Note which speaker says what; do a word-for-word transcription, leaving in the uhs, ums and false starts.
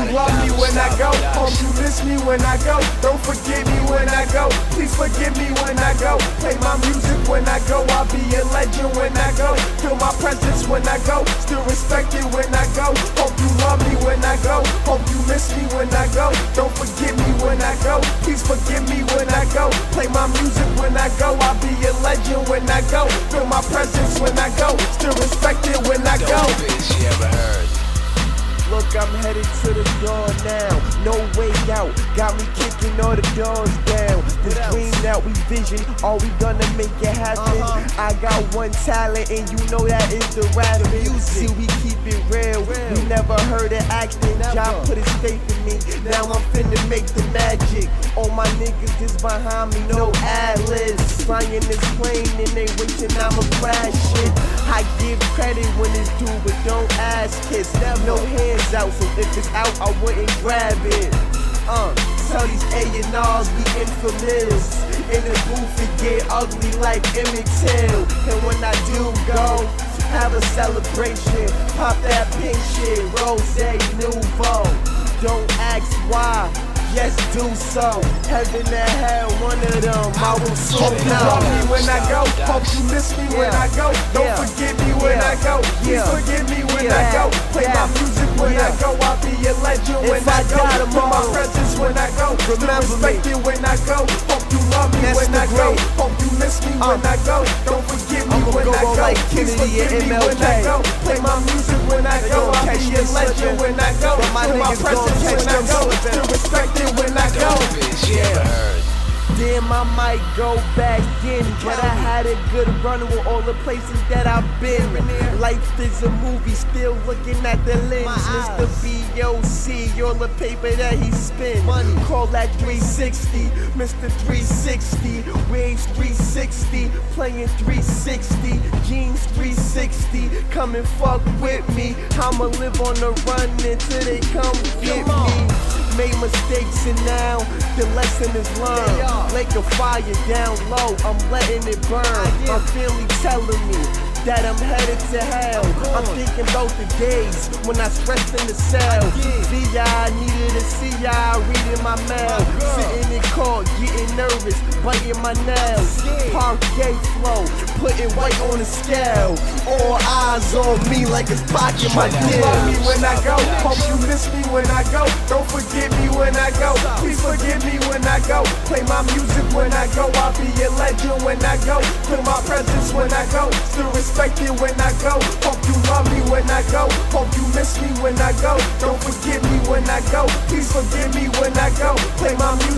Speaker 1: love me when I go. Hope you miss me when I go. Don't forget me when I go. Please forgive me when I go. Play my music when I go. I'll be a legend when I go. Feel my presence when I go. Still respect it when I go. Hope you love me when I go. Hope you miss me when I go. Don't forget me when I go. Please forgive me when I go. Play my music when I go. I'll be a legend when I go. Feel my presence when I go. Still respect it when I go.
Speaker 2: Dopest you ever heard.
Speaker 1: Look, I'm headed to the door now. No way out. Got me kicking all the doors down. This dream that we vision, are we gonna make it happen? Uh-huh. I got one talent, and you know that is the rapping. See, we keep it real. real. We never heard of acting. John put his faith in me. Now I'm finna make the magic. All my niggas is behind me, no ad-libs. Flying this plane, and they wishing I'ma crash it. I give credit when it's due, but don't ask kids. No hands out, so if it's out, I wouldn't grab it. Uh, tell these A and R's we infamous. In the booth it get ugly like Emmett Till. And when I do go, have a celebration. Pop that pink shit, Rose Nouveau. Don't ask why, yes do so. Heaven and hell, one of them I will soon know. Hope you love me when I go. Hope you miss me when I go. Don't forget me when I go. Please forgive me when I go. Play my music when I go. I'll be a legend when I go. Feel my presence when I go. Still respect it when I go. Hope you love me when I go. Hope you miss me when I go. Don't forget me when I go. Please forgive me when I go. Play my music when I go. I'll be a legend when I go. Feel my presence when I go. Still respect it when I go.
Speaker 2: Dopest you ever heard.
Speaker 1: Damn, I might go back in, but I had a good run with all the places that I've been. Life is a movie, still looking at the lens. Mister B O C, all the paper that he spin. Call that three sixty, Mister three sixty. Waves three sixty, playing three sixty. Jeans three sixty, come and fuck with me. I'ma live on the run until they come get me. Made mistakes and now the lesson is learned. Lake of fire down low, I'm letting it burn. My family telling me that I'm headed to hell. I'm thinking about the days when I stressed in the cell. V I needed to see I reading my mail. Sitting in court, getting nervous, biting my nails. Parquet flow, putting weight on the scale. All eyes on me like it's pocket my deal. Love me when I go, hope you miss me when I go. Don't forget me when I go, please forgive me when I go. Play my music when I go, I'll be a legend when I go. Feel my presence when I go, still respect it when I go. Hope you love me when I go. Hope you miss me when I go. Don't forget me when I go. Please forgive me when I go. Play my music